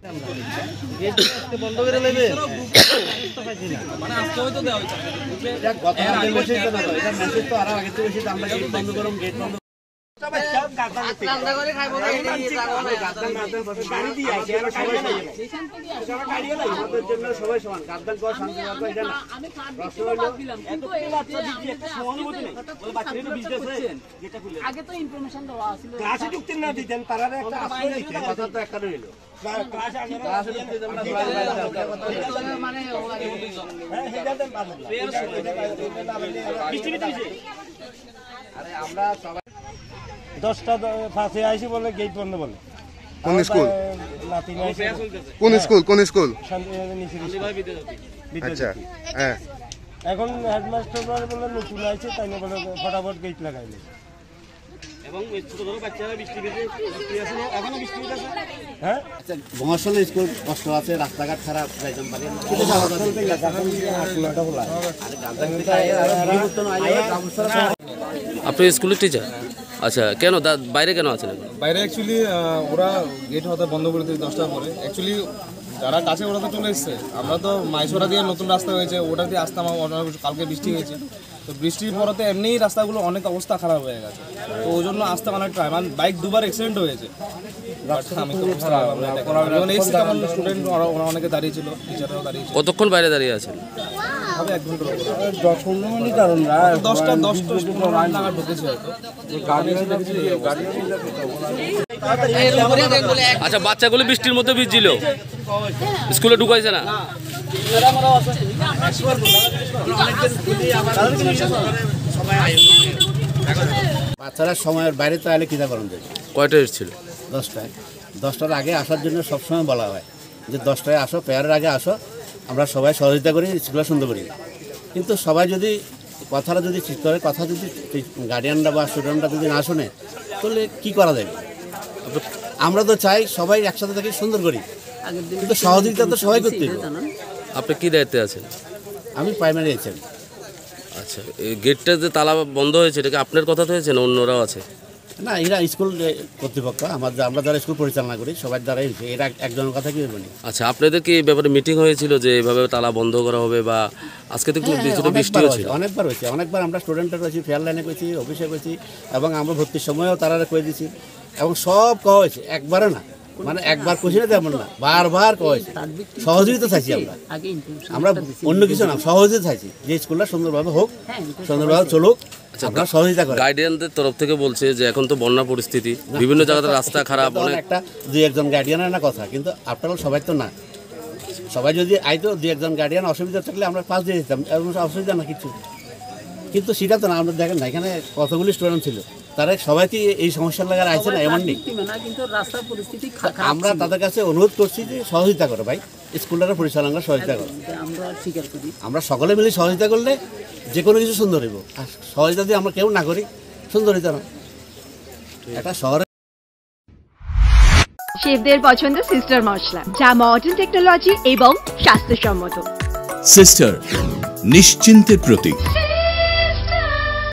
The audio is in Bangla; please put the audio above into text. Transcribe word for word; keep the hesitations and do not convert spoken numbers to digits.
বন্ধ করে নেবে মানে আজকে হয়তো দেওয়া হয়েছে এটা গত মাসে বেশি তো না এটা মেসেজ তো আরো আগে থেকে বেশি আমরা গেট বন্ধ করব গেট বন্ধ সবাই সব গাদা করে খাইবো গাদা গাদা গাড়ি দিয়ে আসে আর সবাই সবাই গাড়ি না আমাদের জন্য সবাই সমান গাদা কো শান্তি রাখো এটা না আমি প্রশ্ন হলো কিন্তু এই বাচ্চা দিকে একটা সহানুভূতি নেই ওই বাচ্চাটা তো বিজনেস করছেন যেটা খুলে আগে তো ইনফরমেশন দেওয়া ছিল ক্লাসে ঢুকতে না দিতেন পারারে একটা আশ্রয় দিতে কথা তো একটা রইলো ক্লাস আগে ক্লাসে ঢুকতে আমরা মানে হ্যাঁ হেডাতে পারবো আরে আমরা সবাই দশটা ফাঁসে আইছি বলে গেট বন্ধ বলে কোন স্কুল নাতি কোন স্কুল কোন স্কুল আচ্ছা হ্যাঁ এখন হেডমাস্টার বলে নতুন আইছে তাই না বলে ফটাফট গেট লাগাইলে এবং ছোট ছোট বাচ্চারা বৃষ্টি ভিজে বৃষ্টি আছে এখনো বৃষ্টি আছে হ্যাঁ আচ্ছা বঙ্গশাল স্কুল কষ্ট আছে রাস্তাঘাট খারাপ যাইতাম পারি কিন্তু বঙ্গশাল থেকে এখন আটলাটা হলা আরে গাদা থেকে পরিবর্তন আইয়া কামসরা আপনি স্কুলের টিচার আচ্ছা কেন বাইরে কেন আছেন বাইরে অ্যাকচুয়ালি ওরা গেট হতে বন্ধ করে দিতে দশটার পরে অ্যাকচুয়ালি যারা কাছে ওরা তো চলে এসছে আমরা তো মাইসোরা দিয়ে নতুন রাস্তা হয়েছে ওটা দিয়ে আসতাম কালকে বৃষ্টি হয়েছে তো বৃষ্টির পরতে এমনিই রাস্তাগুলো অনেক অবস্থা খারাপ হয়ে গেছে তো ওই জন্য আসতে অনেক ট্রাই মানে বাইক দুবার অ্যাক্সিডেন্ট হয়েছে আমি তো স্টুডেন্ট ওরা অনেকে দাঁড়িয়েছিল টিচাররাও দাঁড়িয়েছিল কতক্ষণ বাইরে দাঁড়িয়ে আছেন হবে এক ঘন্টার উপরে দশ পনেরো মিনিট কারণ দশটা দশটা নাগাদ ঢুকেছে হয়তো আচ্ছা বাচ্চাগুলো বৃষ্টির মধ্যে ভিজছিল স্কুলে ঢুকাইছে না বাচ্চারা সময়ের বাইরে তো আলে কিনা করেন কয়টা এসেছিল দশটায় দশটার আগে আসার জন্য সবসময় বলা হয় যে দশটায় আসো পেয়ারের আগে আসো আমরা সবাই সহযোগিতা করি স্কুলে সুন্দর করি কিন্তু সবাই যদি কথাটা যদি ঠিক করে কথা যদি গার্ডিয়ানরা বা স্টুডেন্টরা যদি না শোনে তাহলে কী করা যাবে আমরা তো চাই সবাই একসাথে থাকি সুন্দর করি কিন্তু সহযোগিতা তো সবাই করতে হবে আপনি কী দায়িত্বে আছেন আমি প্রাইমারি আছেন আচ্ছা এই গেটটা যে তালা বন্ধ হয়েছে এটাকে আপনার কথা তো হয়েছে না অন্যরাও আছে না এরা স্কুল কর্তৃপক্ষ আমার আমরা যারা স্কুল পরিচালনা করি সবার দ্বারাই হয়েছে এরা একজনের কথা কি বলি আচ্ছা আপনাদের কি এই ব্যাপারে মিটিং হয়েছিল যে এইভাবে তালা বন্ধ করা হবে বা আজকে তো একটু বৃষ্টি হয়েছে অনেকবার হয়েছে অনেকবার আমরা স্টুডেন্টরা করেছি ফেয়ার লাইনে করেছি অফিসে করেছি এবং আমরা ভর্তির সময়ও তারা করে দিয়েছি এবং সব কওয়া হয়েছে একবারও না মানে একবার কইছি না তেমন না বারবার কওয়া হয়েছে সহযোগিতা চাইছি আমরা আমরা অন্য কিছু না সহযোগিতা চাইছি যে স্কুলটা সুন্দরভাবে হোক সুন্দরভাবে চলুক আমরা সহযোগিতা করি গার্ডিয়ানদের তরফ থেকে বলছে যে এখন তো বন্যা পরিস্থিতি বিভিন্ন জায়গাতে রাস্তা খারাপ অনেক একটা দুই একজন গার্ডিয়ানের না কথা কিন্তু আপনারা সবাই তো না সবাই যদি আইতো দুই একজন গার্ডিয়ান অসুবিধা থাকলে আমরা পাস দিয়ে দিতাম এরকম অসুবিধা না কিছু কিন্তু সেটা তো না আমরা দেখেন না এখানে কতগুলি স্টুডেন্ট ছিল তারা সবাই কি এই সমস্যার লাগার আছে না এমন নেই আমরা তাদের কাছে অনুরোধ করছি যে সহযোগিতা করো ভাই স্কুলটার পরিচালনা সহযোগিতা করো আমরা সকলে মিলে সহযোগিতা করলে যে কোনো কিছু সুন্দর হইব আর সহযোগিতা যদি আমরা কেউ না করি সুন্দর হইতে না একটা শহরে শেফদের পছন্দ সিস্টার মশলা যা মডার্ন টেকনোলজি এবং স্বাস্থ্যসম্মত সিস্টার নিশ্চিন্তের প্রতীক।